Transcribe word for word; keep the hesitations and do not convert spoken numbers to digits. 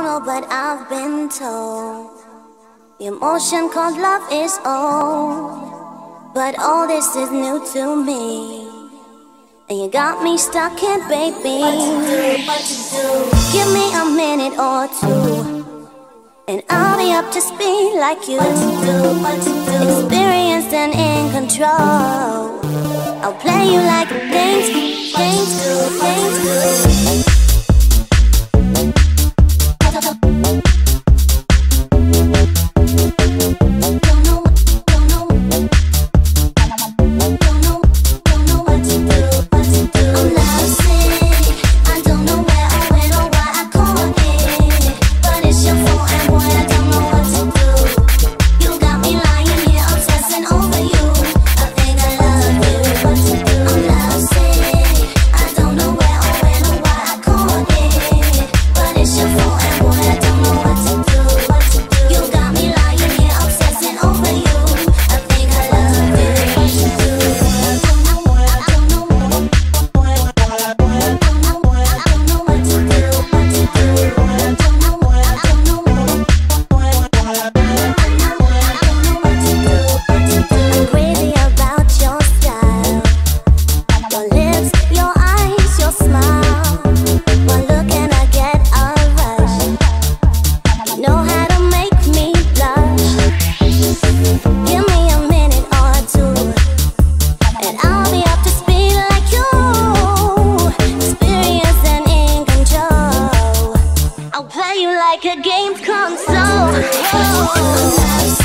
know, but I've been told the emotion called love is old. But all this is new to me, and you got me stuck in, baby. What to do, what to do? Give me a minute or two, and I'll be up to speed like you. What to do, what to do? Experienced and in control. I'll play you like a games, games, games. Like a games console. Oh.